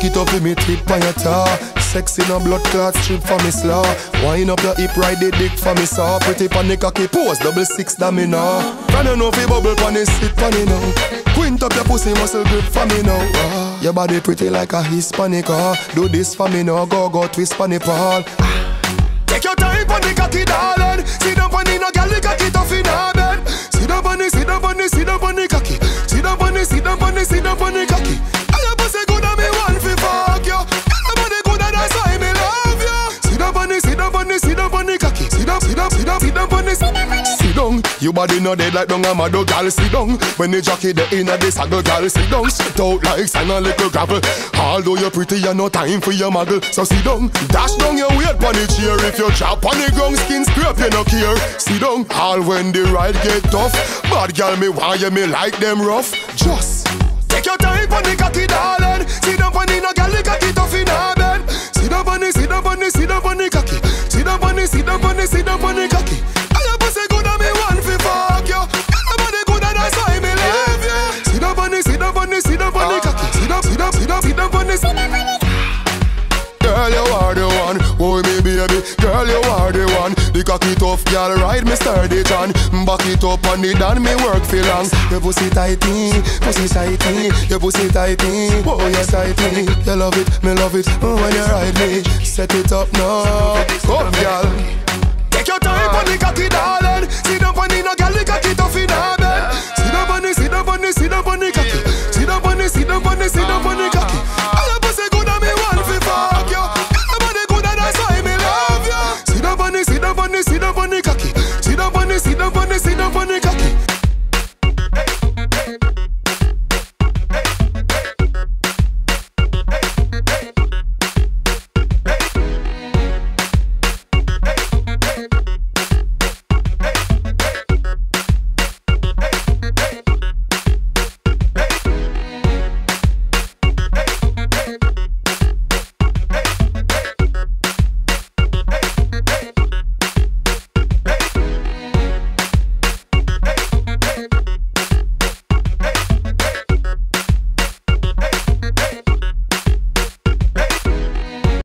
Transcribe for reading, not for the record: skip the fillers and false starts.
Cock it up with me tip on your tar. Sexy no blood clot strip for me slaw. Wind up your hip, ride the dick for me saw. Pretty pon the cocky pose, 6 that me know. Can you know fi bubble pon the sit pon it now. Quint up your pussy muscle grip for me now. Your body pretty like a Hispanic. Do this for me now, go twist pon the pole. Take your time pon the cocky darling. Sit down pon the no girl, the cocky tough in her bed. Sit down pon the, sit down pon the, sit down pon the cocky. Sit down pon the, sit down pon the, sit down pon the cocky. And your pussy good and me want fi fuck you. Your body good and that's why me love you. Sit down pon the, sit down pon the, sit down pon the cocky. Sit down, sit down, sit down, sit down pon the, sit down. Your body no dead like dung a mad dog, girl. Sit down. When the jockey the inna the saddle, girl. Sit down. Sit out like sand and little gravel. Although you're pretty, you no time for your muggle. So sit down. Dash down your weight pon the chair. If you chop on the ground, skin scrape, you no care. Sit down. All when the ride get tough. Bad girl, me why you me like them rough. Just take your time pon the cocky, darling. Sit down pon the no girl, the cocky tough in her bed. Sit down pon the, sit down pon the, sit down pon the cocky. Sit down pon the, sit down pon the, sit down pon the cocky. And your pussy good and me want fi fuck you. Your body good and that's why me love you. Sit down pon the, sit down pon the, sit down pon the cocky. Sit down, sit down, sit down, sit down pon the, sit down pon the. Girl, you are the one, oh me baby. Girl, you are the one. The cocky tough, girl, ride me sturdy John. Back it up on the dan, me work for long. Your pussy tighty, pussy tighty. Your pussy tighty, oh you tighty. You love it, me love it, oh when you ride me. Set it up now, go girl.